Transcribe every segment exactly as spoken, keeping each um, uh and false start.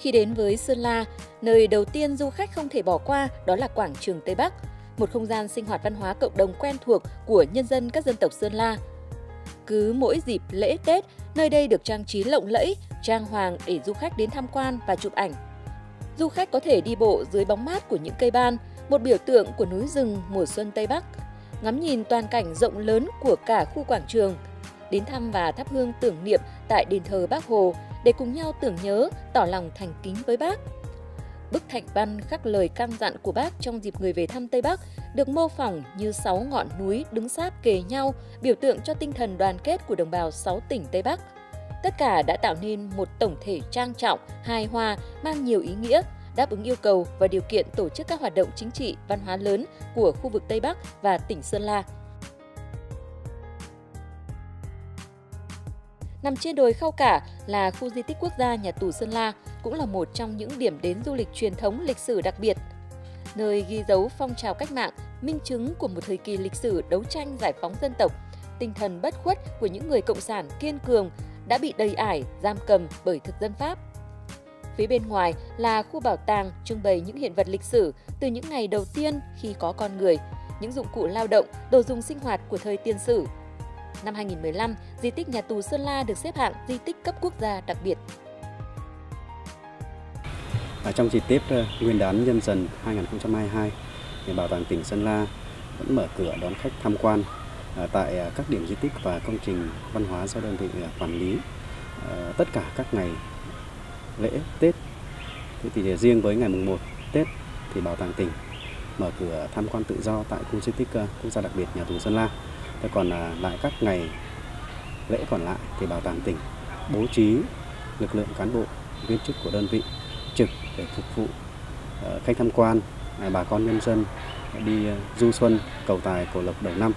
Khi đến với Sơn La, nơi đầu tiên du khách không thể bỏ qua đó là quảng trường Tây Bắc, một không gian sinh hoạt văn hóa cộng đồng quen thuộc của nhân dân các dân tộc Sơn La. Cứ mỗi dịp lễ Tết, nơi đây được trang trí lộng lẫy, trang hoàng để du khách đến tham quan và chụp ảnh. Du khách có thể đi bộ dưới bóng mát của những cây ban, một biểu tượng của núi rừng mùa xuân Tây Bắc, ngắm nhìn toàn cảnh rộng lớn của cả khu quảng trường, đến thăm và thắp hương tưởng niệm tại đền thờ Bác Hồ để cùng nhau tưởng nhớ, tỏ lòng thành kính với Bác. Bức thạch văn khắc lời căn dặn của Bác trong dịp người về thăm Tây Bắc được mô phỏng như sáu ngọn núi đứng sát kề nhau, biểu tượng cho tinh thần đoàn kết của đồng bào sáu tỉnh Tây Bắc. Tất cả đã tạo nên một tổng thể trang trọng, hài hòa, mang nhiều ý nghĩa, đáp ứng yêu cầu và điều kiện tổ chức các hoạt động chính trị, văn hóa lớn của khu vực Tây Bắc và tỉnh Sơn La. Nằm trên đồi Khao Cả là khu di tích quốc gia nhà tù Sơn La, cũng là một trong những điểm đến du lịch truyền thống lịch sử đặc biệt. Nơi ghi dấu phong trào cách mạng, minh chứng của một thời kỳ lịch sử đấu tranh giải phóng dân tộc, tinh thần bất khuất của những người cộng sản kiên cường đã bị đầy ải, giam cầm bởi thực dân Pháp. Phía bên ngoài là khu bảo tàng trưng bày những hiện vật lịch sử từ những ngày đầu tiên khi có con người, những dụng cụ lao động, đồ dùng sinh hoạt của thời tiền sử. Năm hai nghìn không trăm mười lăm, di tích nhà tù Sơn La được xếp hạng di tích cấp quốc gia đặc biệt. Ở trong dịp Tết Nguyên đán Nhâm Dần hai nghìn không trăm hai mươi hai, thì Bảo tàng tỉnh Sơn La vẫn mở cửa đón khách tham quan tại các điểm di tích và công trình văn hóa do đơn vị quản lý tất cả các ngày lễ Tết. Thế thì riêng với ngày mùng một Tết thì Bảo tàng tỉnh mở cửa tham quan tự do tại khu di tích quốc gia đặc biệt nhà tù Sơn La. Thế còn lại các ngày lễ còn lại thì Bảo tàng tỉnh bố trí lực lượng cán bộ, viên chức của đơn vị trực để phục vụ khách tham quan, bà con nhân dân đi du xuân, cầu tài, cầu lộc đầu năm.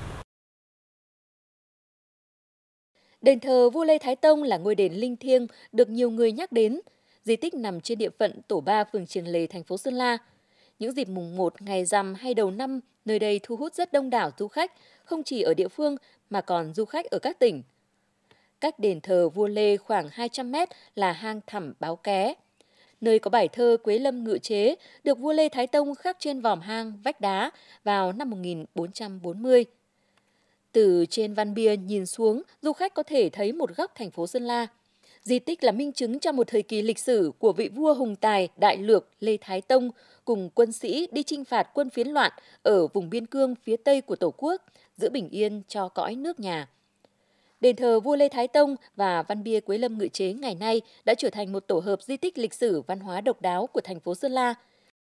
Đền thờ vua Lê Thái Tông là ngôi đền linh thiêng được nhiều người nhắc đến. Di tích nằm trên địa phận tổ ba phường Triềng Lề, thành phố Sơn La. Những dịp mùng một, ngày rằm hay đầu năm, nơi đây thu hút rất đông đảo du khách, không chỉ ở địa phương mà còn du khách ở các tỉnh. Cách đền thờ vua Lê khoảng hai trăm mét là hang Thẳm Báo Ké, nơi có bài thơ Quế Lâm Ngự Chế được vua Lê Thái Tông khắc trên vòm hang vách đá vào năm một nghìn bốn trăm bốn mươi. Từ trên văn bia nhìn xuống, du khách có thể thấy một góc thành phố Sơn La. Di tích là minh chứng cho một thời kỳ lịch sử của vị vua hùng tài đại lược Lê Thái Tông cùng quân sĩ đi chinh phạt quân phiến loạn ở vùng biên cương phía tây của Tổ quốc, giữ bình yên cho cõi nước nhà. Đền thờ vua Lê Thái Tông và văn bia Quế Lâm Ngự Chế ngày nay đã trở thành một tổ hợp di tích lịch sử văn hóa độc đáo của thành phố Sơn La.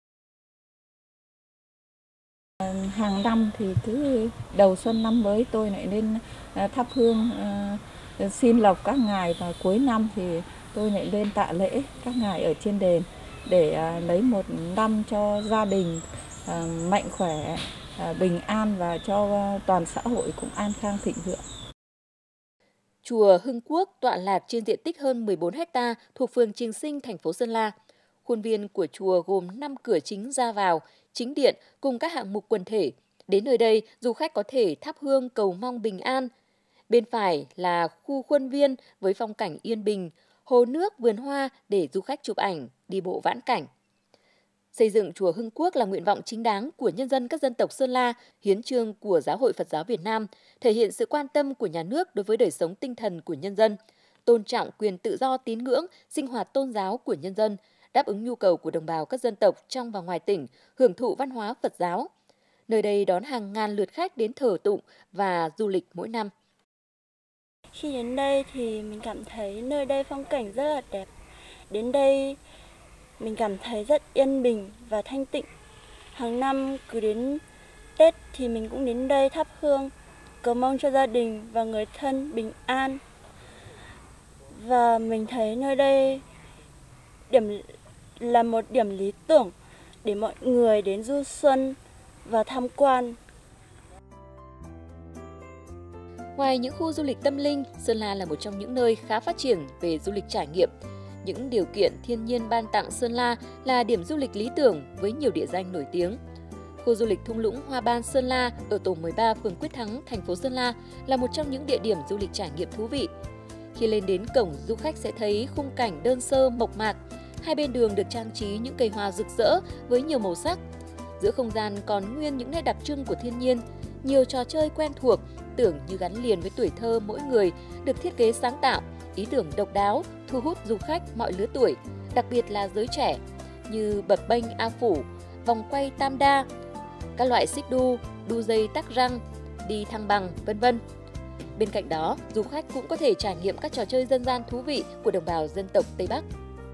Hàng năm thì cứ đầu xuân năm mới tôi lại lên thắp hương xin lộc các ngài, và cuối năm thì tôi lại lên tạ lễ các ngài ở trên đền để lấy một năm cho gia đình mạnh khỏe, bình an và cho toàn xã hội cũng an khang thịnh vượng. Chùa Hưng Quốc tọa lạc trên diện tích hơn mười bốn héc ta thuộc phường Triềng Sinh, thành phố Sơn La. Khuôn viên của chùa gồm năm cửa chính ra vào, chính điện cùng các hạng mục quần thể. Đến nơi đây, du khách có thể thắp hương cầu mong bình an. Bên phải là khu khuôn viên với phong cảnh yên bình, hồ nước, vườn hoa để du khách chụp ảnh, đi bộ vãn cảnh. Xây dựng chùa Hưng Quốc là nguyện vọng chính đáng của nhân dân các dân tộc Sơn La, hiến chương của Giáo hội Phật giáo Việt Nam, thể hiện sự quan tâm của nhà nước đối với đời sống tinh thần của nhân dân, tôn trọng quyền tự do tín ngưỡng, sinh hoạt tôn giáo của nhân dân, đáp ứng nhu cầu của đồng bào các dân tộc trong và ngoài tỉnh, hưởng thụ văn hóa Phật giáo. Nơi đây đón hàng ngàn lượt khách đến thờ tụng và du lịch mỗi năm. Khi đến đây thì mình cảm thấy nơi đây phong cảnh rất là đẹp. Đến đây mình cảm thấy rất yên bình và thanh tịnh. Hàng năm cứ đến Tết thì mình cũng đến đây thắp hương, cầu mong cho gia đình và người thân bình an. Và mình thấy nơi đây điểm là một điểm lý tưởng để mọi người đến du xuân và tham quan. Ngoài những khu du lịch tâm linh, Sơn La là một trong những nơi khá phát triển về du lịch trải nghiệm. Những điều kiện thiên nhiên ban tặng Sơn La là điểm du lịch lý tưởng với nhiều địa danh nổi tiếng. Khu du lịch thung lũng Hoa Ban Sơn La ở tổ mười ba phường Quyết Thắng, thành phố Sơn La là một trong những địa điểm du lịch trải nghiệm thú vị. Khi lên đến cổng, du khách sẽ thấy khung cảnh đơn sơ mộc mạc, hai bên đường được trang trí những cây hoa rực rỡ với nhiều màu sắc. Giữa không gian còn nguyên những nét đặc trưng của thiên nhiên, nhiều trò chơi quen thuộc, tưởng như gắn liền với tuổi thơ mỗi người, được thiết kế sáng tạo, ý tưởng độc đáo, thu hút du khách mọi lứa tuổi, đặc biệt là giới trẻ, như bập bênh A Phủ, vòng quay Tam Đa, các loại xích đu, đu dây tắc răng, đi thăng bằng, vân vân. Bên cạnh đó, du khách cũng có thể trải nghiệm các trò chơi dân gian thú vị của đồng bào dân tộc Tây Bắc.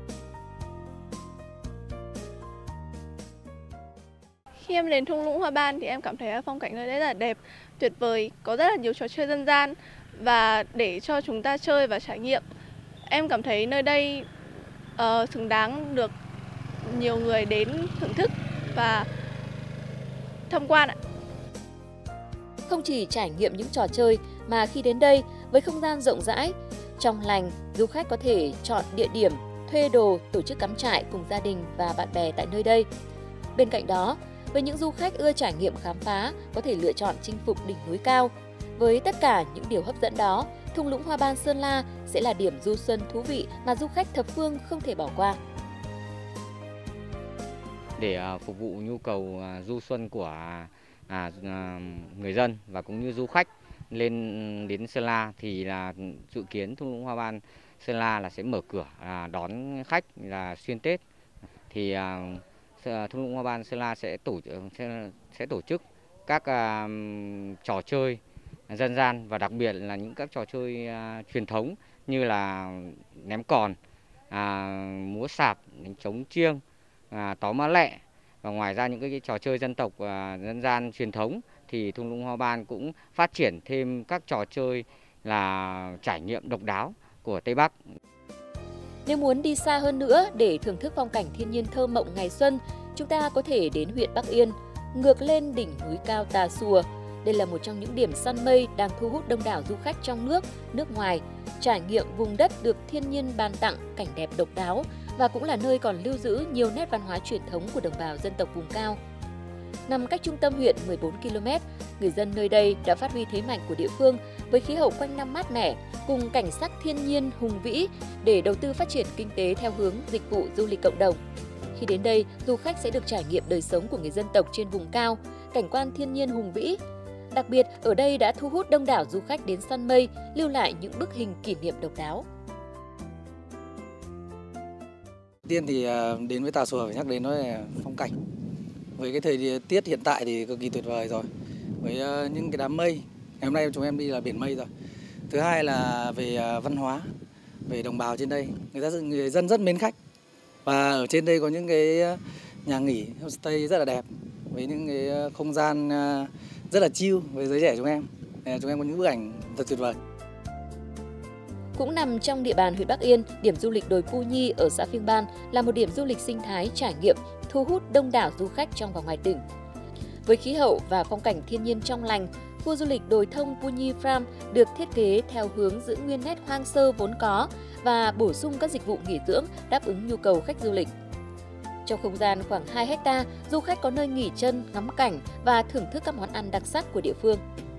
Khi em đến thung lũng Hoa Ban thì em cảm thấy phong cảnh nơi đây rất là đẹp, tuyệt vời, có rất là nhiều trò chơi dân gian và để cho chúng ta chơi và trải nghiệm. Em cảm thấy nơi đây uh, xứng đáng được nhiều người đến thưởng thức và tham quan ạ. Không chỉ trải nghiệm những trò chơi mà khi đến đây với không gian rộng rãi, trong lành, du khách có thể chọn địa điểm, thuê đồ, tổ chức cắm trại cùng gia đình và bạn bè tại nơi đây. Bên cạnh đó, với những du khách ưa trải nghiệm khám phá, có thể lựa chọn chinh phục đỉnh núi cao. Với tất cả những điều hấp dẫn đó, thung lũng Hoa Ban Sơn La sẽ là điểm du xuân thú vị mà du khách thập phương không thể bỏ qua. Để phục vụ nhu cầu du xuân của à, người dân và cũng như du khách lên đến Sơn La thì là dự kiến thung lũng Hoa Ban Sơn La là sẽ mở cửa à, đón khách là xuyên Tết. Thì à, thung lũng Hoa Ban Sơn La sẽ tổ sẽ, sẽ tổ chức các à, trò chơi dân gian và đặc biệt là những các trò chơi à, truyền thống như là ném còn, à, múa sạp, đánh trống chiêng, à, tó má lẹ. Và ngoài ra những cái trò chơi dân tộc à, dân gian truyền thống thì thung lũng Hoa Ban cũng phát triển thêm các trò chơi là trải nghiệm độc đáo của Tây Bắc. Nếu muốn đi xa hơn nữa để thưởng thức phong cảnh thiên nhiên thơ mộng ngày xuân, chúng ta có thể đến huyện Bắc Yên, ngược lên đỉnh núi cao Tà Xùa. Đây là một trong những điểm săn mây đang thu hút đông đảo du khách trong nước, nước ngoài, trải nghiệm vùng đất được thiên nhiên ban tặng cảnh đẹp độc đáo và cũng là nơi còn lưu giữ nhiều nét văn hóa truyền thống của đồng bào dân tộc vùng cao. Nằm cách trung tâm huyện mười bốn ki lô mét, người dân nơi đây đã phát huy thế mạnh của địa phương với khí hậu quanh năm mát mẻ cùng cảnh sắc thiên nhiên hùng vĩ để đầu tư phát triển kinh tế theo hướng dịch vụ du lịch cộng đồng. Khi đến đây, du khách sẽ được trải nghiệm đời sống của người dân tộc trên vùng cao, cảnh quan thiên nhiên hùng vĩ. Đặc biệt, ở đây đã thu hút đông đảo du khách đến săn mây, lưu lại những bức hình kỷ niệm độc đáo. Tiên thì đến với Tà Xùa phải nhắc đến nó là phong cảnh. Với cái thời tiết hiện tại thì cực kỳ tuyệt vời rồi. Với những cái đám mây, ngày hôm nay chúng em đi là biển mây rồi. Thứ hai là về văn hóa, về đồng bào trên đây, người ta người dân rất mến khách. Và ở trên đây có những cái nhà nghỉ homestay rất là đẹp, với những cái không gian rất là chill với giới trẻ chúng em. Chúng em có những bức ảnh thật tuyệt vời. Cũng nằm trong địa bàn huyện Bắc Yên, điểm du lịch đồi Pu Nhi ở xã Phiêng Ban là một điểm du lịch sinh thái trải nghiệm thu hút đông đảo du khách trong và ngoài tỉnh. Với khí hậu và phong cảnh thiên nhiên trong lành, khu du lịch đồi thông Pu Nhi Farm được thiết kế theo hướng giữ nguyên nét hoang sơ vốn có và bổ sung các dịch vụ nghỉ dưỡng đáp ứng nhu cầu khách du lịch. Trong không gian khoảng hai héc ta, du khách có nơi nghỉ chân, ngắm cảnh và thưởng thức các món ăn đặc sắc của địa phương.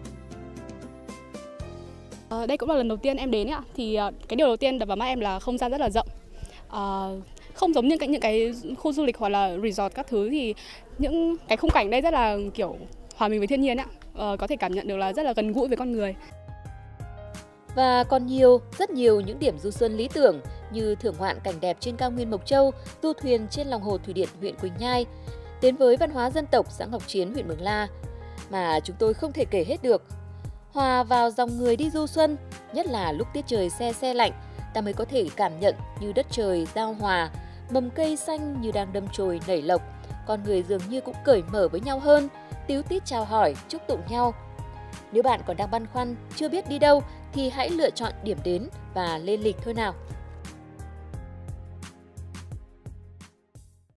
À, đây cũng là lần đầu tiên em đến ạ. Thì cái điều đầu tiên đập vào mắt em là không gian rất là rộng. À, không giống như những cái khu du lịch hoặc là resort các thứ thì những cái khung cảnh đây rất là kiểu hòa mình với thiên nhiên ạ. À, có thể cảm nhận được là rất là gần gũi với con người. Và còn nhiều, rất nhiều những điểm du xuân lý tưởng như thưởng ngoạn cảnh đẹp trên cao nguyên Mộc Châu, du thuyền trên lòng hồ thủy điện huyện Quỳnh Nhai, đến với văn hóa dân tộc xã Ngọc Chiến huyện Mường La mà chúng tôi không thể kể hết được. Hòa vào dòng người đi du xuân, nhất là lúc tiết trời se se lạnh, ta mới có thể cảm nhận như đất trời giao hòa, mầm cây xanh như đang đâm chồi nảy lộc, con người dường như cũng cởi mở với nhau hơn, tíu tít chào hỏi, chúc tụng nhau. Nếu bạn còn đang băn khoăn, chưa biết đi đâu thì hãy lựa chọn điểm đến và lên lịch thôi nào.